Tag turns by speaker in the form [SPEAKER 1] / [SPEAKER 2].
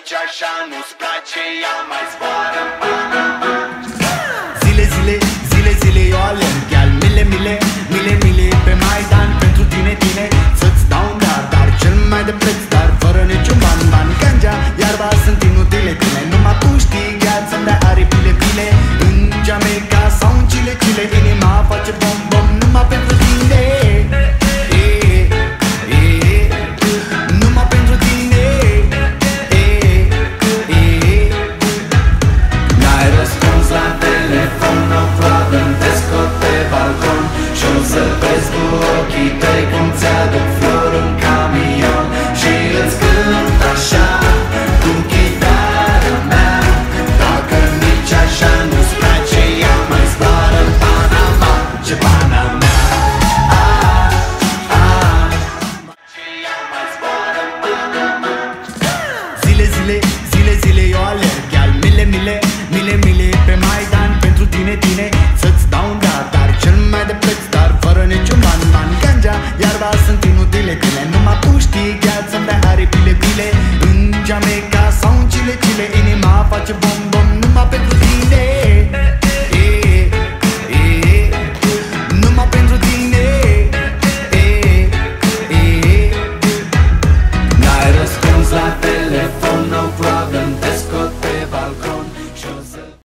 [SPEAKER 1] nici așa nu-ți place, ea mai zboară în Panama.
[SPEAKER 2] Zile, zile, zile, zile eu alerg, gal, mile, mile, mile, mile pe Maidan pentru tine, tine, să-ți dau un dar cel mai de preț, dar fără niciun ban. Ganja, iarba sunt inutile tine, numai tu știi, gal, să-mi dai aripile, pile. În Jamaica sau în Chile, Chile, inima face bom, bom, numai pentru tine. Numai pentru tine. N-ai răspuns la telefon, o floadă în desco pe balcon și o să vezi cu ochii tăi cum ți-aduc flori în camion și îți cânt așa cu chitară mea. Dacă nici așa nu-ți place, ea mai zboară în Panama. Ce Panama? Zile, zile, zile, zile eu alerg, gal, mile, mile, mile, mile pe Maidan pentru tine, tine, să-ți dau un dar cel mai de preț, dar fără niciun ban. Ganja, iarba sunt inutile tine, numai tu știi, gal, să-mi dai aripile, pile. În Jamaica